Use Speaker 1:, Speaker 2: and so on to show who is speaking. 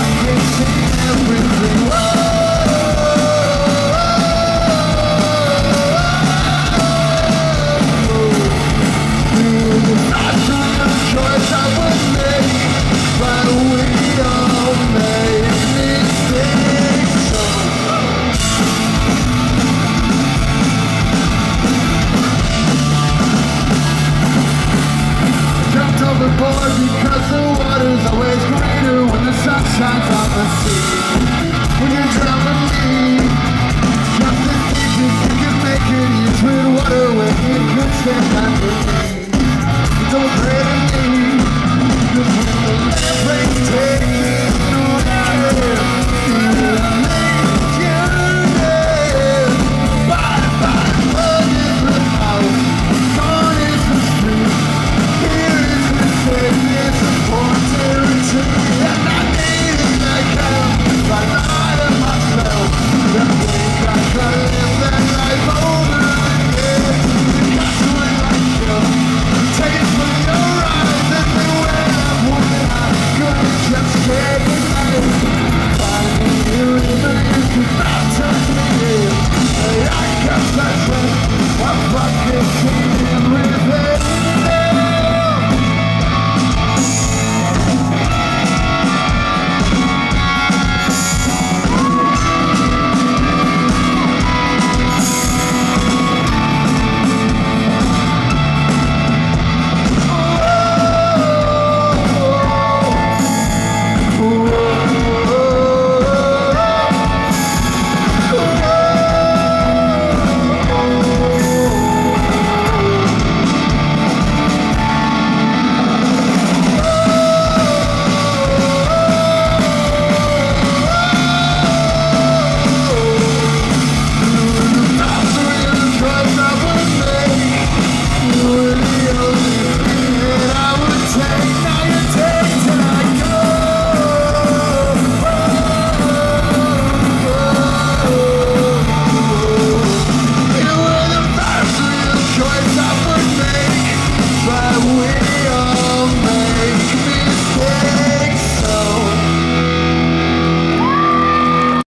Speaker 1: can see everything. Choice I would make, but we all make mistakes. Jumped overboard because the water's always greener when the sun shines on the sea. When you're drowning me, just the deepest you can make it. You treat water when you could stand under me. Don't pray to me, 'cause when the rain takes